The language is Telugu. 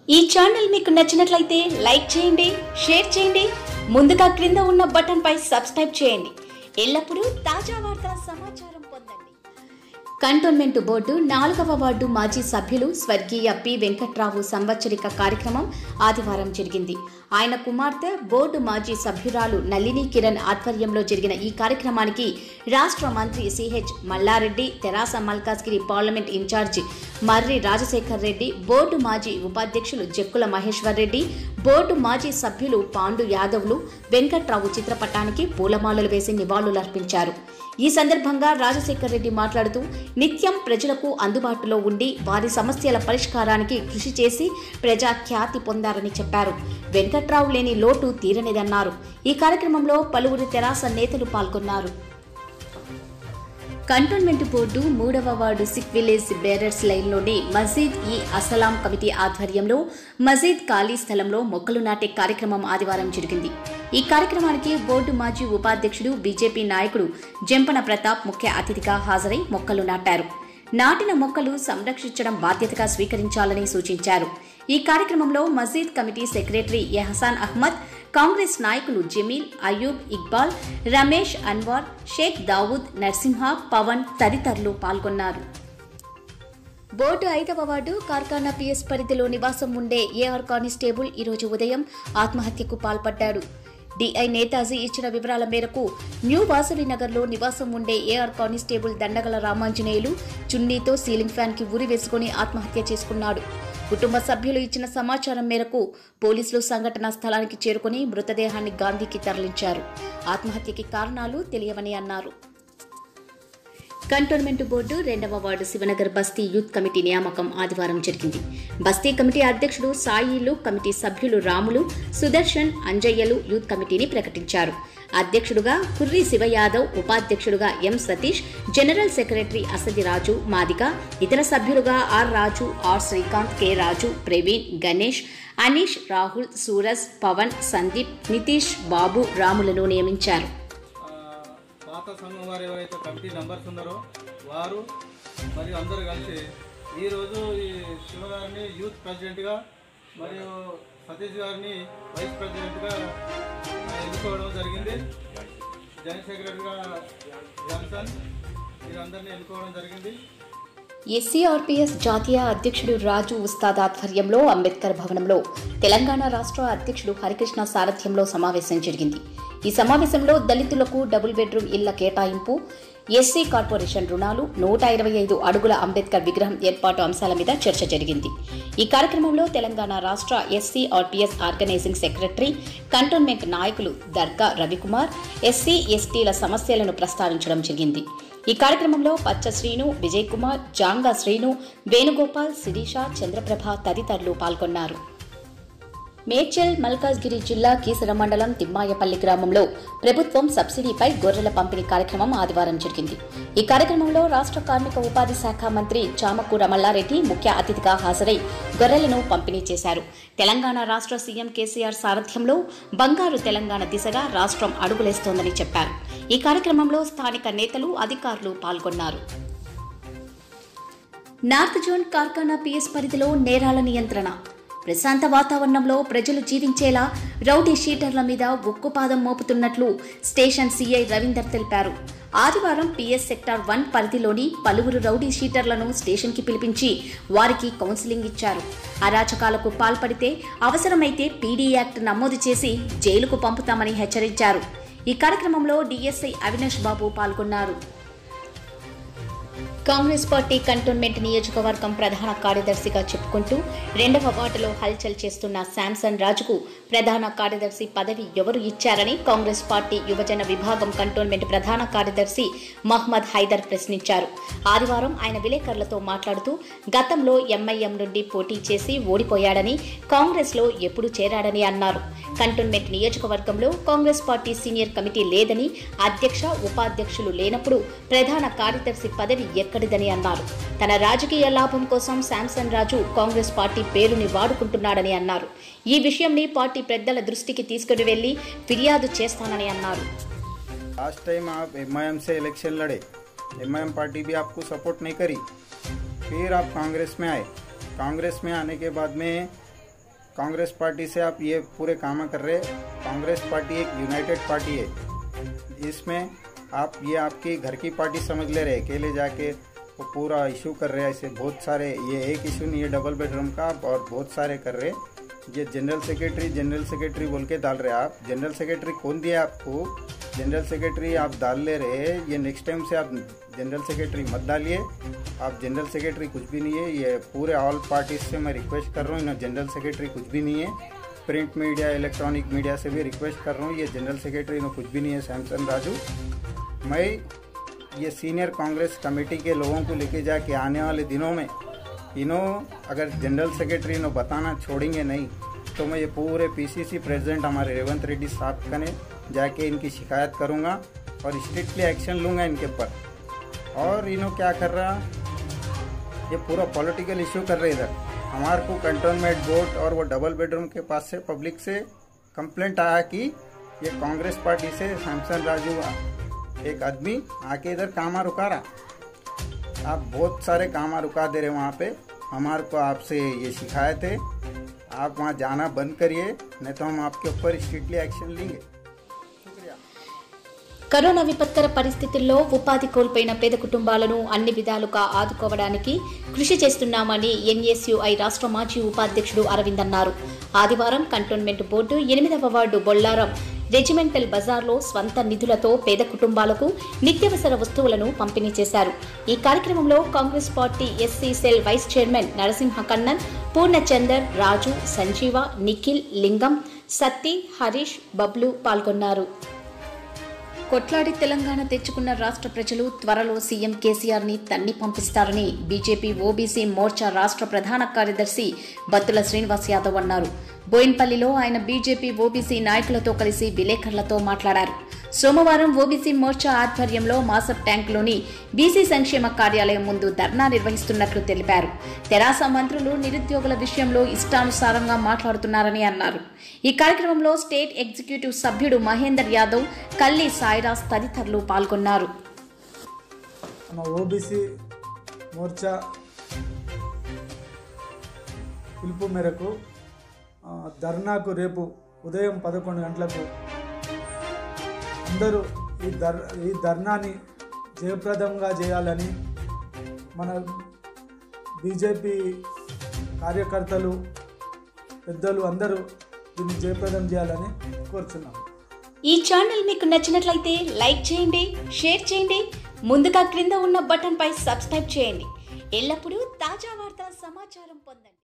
ఈ ఛానల్ మీకు నచ్చినట్లయితే లైక్ చేయండి, షేర్ చేయండి, ముందుగా క్రింద ఉన్న బటన్ పై సబ్స్క్రైబ్ చేయండి. ఎల్లప్పుడూ తాజా వార్తా సమాచారం పొందండి. కంటోన్మెంట్ బోర్డు 4వ వార్డు మాజీ సభ్యులు స్వర్గీయ పి వెంకట్రావు సంవత్సరిక కార్యక్రమం ఆదివారం జరిగింది. ఆయన కుమార్తె బోర్డు మాజీ సభ్యురాలు నళిని కిరణ్ ఆధ్వర్యంలో జరిగిన ఈ కార్యక్రమానికి రాష్ట్ర మంత్రి సిహెచ్ మల్లారెడ్డి, తెరాస Malkajgiri parliament incharge Marri Rajasekhar Reddy, board మాజీ ఉపాధ్యక్షులు జక్కుల మహేశ్వర్ రెడ్డి, బోర్డు మాజీ సభ్యులు పాండు యాదవ్లు వెంకట్రావు చిత్రపటానికి పూలమాలలు వేసి నివాళులర్పించారు. ఈ సందర్భంగా రాజశేఖర్ రెడ్డి మాట్లాడుతూ నిత్యం ప్రజలకు అందుబాటులో ఉండి వారి సమస్యల పరిష్కారానికి కృషి చేసి ప్రజాఖ్యాతి పొందారని చెప్పారు. వెంకట్రావు లేని లోటు తీరనిదన్నారు. ఈ కార్యక్రమంలో పలువురు తెరాస నేతలు పాల్గొన్నారు. కంటోన్మెంట్ బోర్డు 3వ వార్డు సిక్ విలేజ్ బేరర్స్ లైన్లోని మజీద్ ఈ అసలాం కమిటీ ఆధ్వర్యంలో మజీద్ ఖాళీ స్థలంలో మొక్కలు నాటే కార్యక్రమం ఆదివారం జరిగింది. ఈ కార్యక్రమానికి బోర్డు మాజీ ఉపాధ్యక్షుడు బీజేపీ నాయకుడు జంపన ప్రతాప్ ముఖ్య అతిథిగా హాజరై మొక్కలు నాటారు. నాటిన మొక్కలు సంరక్షించడం బాధ్యతగా స్వీకరించాలని సూచించారు. ఈ కార్యక్రమంలో మజీద్ కమిటీ సెక్రటరీ ఎహసాన్ అహ్మద్, కాంగ్రెస్ నాయకులు జమీల్, అయూబ్, ఇక్బాల్, రమేష్, అన్వార్, షేక్ దావూద్, నరసింహ, పవన్ తదితరులు పాల్గొన్నారు. బోర్డు 5వ వార్డు కార్ఖానా పిఎస్ పరిధిలో నివాసం ఉండే ఏఆర్ కానిస్టేబుల్ ఈరోజు ఉదయం ఆత్మహత్యకు పాల్పడ్డాడు. డిఐ నేతాజీ ఇచ్చిన వివరాల మేరకు న్యూ వాసవి నగర్లో నివాసం ఉండే ఏఆర్ కానిస్టేబుల్ దండగల రామాంజనేయులు చున్నీతో సీలింగ్ ఫ్యాన్ కి ఉరి వేసుకుని ఆత్మహత్య చేసుకున్నాడు. కుటుంబ సభ్యులు ఇచ్చిన సమాచారం మేరకు పోలీసులు సంఘటనా స్థలానికి చేరుకుని మృతదేహాన్ని గాంధీకి తరలించారు. ఆత్మహత్యకి కారణాలు తెలియవని అన్నారు. కంటోన్మెంట్ బోర్డు 2వ ward Shivanagar basti youth committee నియామకం ఆదివారం జరిగింది. బస్తీ కమిటీ అధ్యక్షుడు సాయిలు, కమిటీ సభ్యులు రాములు, సుదర్శన్, అంజయ్యలు యూత్ కమిటీని ప్రకటించారు. అధ్యక్షుడుగా కుర్రి శివయాదవ్, ఉపాధ్యక్షుడుగా M Satish, general secretary Asadi Raju Madika, ఇతర సభ్యులుగా R Raju, R Srikanth, K Raju, Praveen, Ganesh, Anish, Rahul, Suraj, Pavan, Sandeep, Nitish, Babu, రాములను నియమించారు. పాత సంఘం వారు ఎవరైతే కమిటీ మెంబర్స్ ఉన్నారో వారు మరియు అందరూ కలిసి ఈరోజు ఈ శివ గారిని యూత్ ప్రెసిడెంట్గా మరియు సతీష్ గారిని వైస్ ప్రెసిడెంట్గా ఎన్నుకోవడం జరిగింది. జాయింట్ సెక్రటరీగా జాన్సన్ వీరందరినీ ఎన్నుకోవడం జరిగింది. ఎస్సీఆర్పీఎస్ జాతీయ అధ్యక్షుడు రాజు ఉస్తాద్ ఆధ్వర్యంలో అంబేద్కర్ భవనంలో తెలంగాణ రాష్ట్ర అధ్యక్షుడు హరికృష్ణ సారథ్యంలో సమావేశం జరిగింది. ఈ సమావేశంలో దళితులకు డబుల్ బెడ్రూమ్ ఇళ్ల కేటాయింపు, ఎస్సీ కార్పొరేషన్ రుణాలు, 125 అడుగుల అంబేద్కర్ విగ్రహం ఏర్పాటు అంశాల మీద చర్చ జరిగింది. ఈ కార్యక్రమంలో తెలంగాణ రాష్ట్ర ఎస్సీఆర్పీఎస్ ఆర్గనైజింగ్ సెక్రటరీ, కంటోన్మెంట్ నాయకులు దర్గా రవికుమార్ ఎస్సీ ఎస్టీల సమస్యలను ప్రస్తావించడం జరిగింది. ఈ కార్యక్రమంలో పచ్చ శ్రీను, విజయ్ కుమార్, జాంగా శ్రీను, వేణుగోపాల్, శిరీష, చంద్రప్రభ తదితరులు పాల్గొన్నారు. మేడ్చల్ మల్కాజ్గిరి జిల్లా కీసర మండలం తిమ్మాయపల్లి గ్రామంలో ప్రభుత్వం సబ్సిడీపై గొర్రెల పంపిణీ కార్యక్రమం ఆదివారం జరిగింది. ఈ కార్యక్రమంలో రాష్ట్ర కార్మిక ఉపాధి శాఖ మంత్రి చామకూర మల్లారెడ్డి ముఖ్య అతిథిగా హాజరై గొర్రెలను పంపిణీ చేశారు. తెలంగాణ రాష్ట్ర సీఎం కేసీఆర్ సారథ్యంలో బంగారు తెలంగాణ దిశగా రాష్ట్రం అడుగులేస్తోందని చెప్పారు. ఈ కార్యక్రమంలో స్థానిక నేతలు, అధికారులు పాల్గొన్నారు. నార్త్ జోన్ కార్ఖానా పిఎస్ పరిధిలో నేరాల నియంత్రణ. ప్రశాంత వాతావరణంలో ప్రజలు జీవించేలా రౌడీ షీటర్ల మీద ఉక్కుపాదం మోపుతున్నట్లు స్టేషన్ సీఐ రవీందర్ తెలిపారు. ఆదివారం పిఎస్ సెక్టార్ 1 పరిధిలోని పలువురు రౌడీ షీటర్లను స్టేషన్కి పిలిపించి వారికి కౌన్సిలింగ్ ఇచ్చారు. అరాచకాలకు పాల్పడితే అవసరమైతే పీడీ యాక్ట్ నమోదు చేసి జైలుకు పంపుతామని హెచ్చరించారు. ఈ కార్యక్రమంలో డీఎస్ఐ అవినాష్ బాబు పాల్గొన్నారు. కాంగ్రెస్ పార్టీ కంటోన్మెంట్ నియోజకవర్గం ప్రధాన కార్యదర్శిగా చెప్పుకుంటూ 2వ వార్డులో హల్చల్ చేస్తున్న శాంసన్ రాజుకు ప్రధాన కార్యదర్శి పదవి ఎవరు ఇచ్చారని కాంగ్రెస్ పార్టీ యువజన విభాగం కంటోన్మెంట్ ప్రధాన కార్యదర్శి మహ్మద్ హైదర్ ప్రశ్నించారు. ఆదివారం ఆయన విలేకరులతో మాట్లాడుతూ గతంలో ఎంఐఎం నుండి పోటీ చేసి ఓడిపోయాడని, కాంగ్రెస్లో ఎప్పుడు చేరాడని అన్నారు. కంటోన్మెంట్ నియోజకవర్గంలో కాంగ్రెస్ పార్టీ సీనియర్ కమిటీ లేదని, అధ్యక్ష, ఉపాధ్యక్షులు లేనప్పుడు ప్రధాన కార్యదర్శి పదవి ఎక్కడిదని అన్నారు. తన రాజకీయ లాభం కోసం శాంసన్ రాజు కాంగ్రెస్ పార్టీ పేరుని వాడుకుంటున్నాడని అన్నారు. ఈ విషయంని పార్టీ పెద్దల దృష్టికి తీసుకుని వెళ్లి ఫిర్యాదు చేస్తానని అన్నారు. लास्ट टाइम आप एमआईएम से इलेक्शन लड़े, एमआईएम पार्टी भी आपको सपोर्ट नहीं करी, फिर आप कांग्रेस में आए। कांग्रेस में आने के बाद में कांग्रेस पार्टी से आप ये पूरे काम कर रहे। कांग्रेस पार्टी एक यूनाइटेड पार्टी है, इसमें आप ये आपकी घर की पार्टी समझ ले रहे, अकेले जाके वो पूरा इशू कर रहे हैं। ऐसे बहुत सारे, ये एक इशू नहीं है डबल बेडरूम का, और बहुत सारे कर रहे। ये जनरल सेक्रेटरी बोल के डाल रहे आप। जनरल सेक्रेटरी कौन दिया आपको? जनरल सेक्रेटरी आप डाल ले रहे। ये नेक्स्ट टाइम से आप जनरल सेक्रेटरी मत डालिए। आप जनरल सेक्रेटरी कुछ भी नहीं है। ये पूरे ऑल पार्टीज से मैं रिक्वेस्ट कर रहा हूँ, जनरल सेक्रेटरी कुछ भी नहीं है। प्रिंट मीडिया, इलेक्ट्रॉनिक मीडिया से भी रिक्वेस्ट कर रहा हूँ, ये जनरल सेक्रेटरी कुछ भी नहीं है सैमसन राजू। मैं ये सीनियर कांग्रेस कमेटी के लोगों को लेके जाके आने वाले दिनों में इन्हों अगर जनरल सेक्रेटरी इन्हों बताना छोड़ेंगे नहीं तो मैं ये पूरे पीसीसी प्रेसिडेंट हमारे रेवंत रेड्डी साहब का ने जाके इनकी शिकायत करूंगा और स्ट्रिक्टली एक्शन लूँगा इनके ऊपर। और इन्हों क्या कर रहा, ये पूरा पॉलिटिकल इशू कर रहे इधर। हमारे को कंटोनमेंट बोर्ड और वो डबल बेडरूम के पास से पब्लिक से कंप्लेंट आया कि ये कांग्रेस पार्टी से सैमसन राजू एक आदमी आके इधर कामा रुका रहा। आप बहुत सारे कामा रुका दे रहे वहाँ पे। हमारे को आपसे ये शिकायत है, आप वहाँ जाना बंद करिए, नहीं तो हम आपके ऊपर स्ट्रिक्टली एक्शन लेंगे। కరోనా విపత్కర పరిస్థితుల్లో ఉపాధి కోల్పోయిన పేద కుటుంబాలను అన్ని విధాలుగా ఆదుకోవడానికి కృషి చేస్తున్నామని ఎన్ఎస్యుఐ రాష్ట్ర మాజీ ఉపాధ్యక్షుడు అరవింద్ అన్నారు. ఆదివారం కంటోన్మెంట్ బోర్డు 8వ వార్డు బొల్లారం రెజిమెంటల్ బజార్లో స్వంత నిధులతో పేద కుటుంబాలకు నిత్యావసర వస్తువులను పంపిణీ చేశారు. ఈ కార్యక్రమంలో Congress party SC cell vice chairman Narasimha Kannan, Purnachander, Raju, Sanjeeva, Nikhil, Lingam, Satti, Harish, Bablu పాల్గొన్నారు. కొట్లాడి తెలంగాణ తెచ్చుకున్న రాష్ట్ర ప్రజలు త్వరలో సీఎం కేసీఆర్ ని తన్ని పంపిస్తారని బీజేపీ ఓబీసీ మోర్చా రాష్ట్ర ప్రధాన కార్యదర్శి బత్తుల శ్రీనివాస్ యాదవ్ అన్నారు. బోయిన్పల్లిలో ఆయన బీజేపీ ఓబీసీ నాయకులతో కలిసి విలేకరులతో మాట్లాడారు. సోమవారం ఓబీసీ మోర్చా ఆధ్వర్యంలో మాసప్ ట్యాంక్లోని బీసీ సంక్షేమ కార్యాలయం ముందు ధర్నా నిర్వహిస్తున్నట్లు తెలిపారు. తెరాస మంత్రులు నిరుద్యోగుల విషయంలో ఇష్టానుసారంగా మాట్లాడుతున్నారని అన్నారు. ఈ కార్యక్రమంలో స్టేట్ ఎగ్జిక్యూటివ్ సభ్యుడు మహేందర్ యాదవ్, కల్లి సాయిరాజ్ తదితరులు పాల్గొన్నారు. ఓబీసీ మోర్చా పిలుపు మేరకు ధర్నాకు రేపు ఉదయం 11 గంటలకు అందరూ ఈ ధర్నాని జయప్రదంగా చేయాలని మన బీజేపీ కార్యకర్తలు, పెద్దలు అందరూ దీన్ని జయప్రదం చేయాలని కోరుచున్నాం. ఈ ఛానల్ మీకు నచ్చినట్లయితే లైక్ చేయండి, షేర్ చేయండి, ముందుగా క్రింద ఉన్న బటన్ పై సబ్స్క్రైబ్ చేయండి. ఎల్లప్పుడూ తాజా వార్తా సమాచారం పొందండి.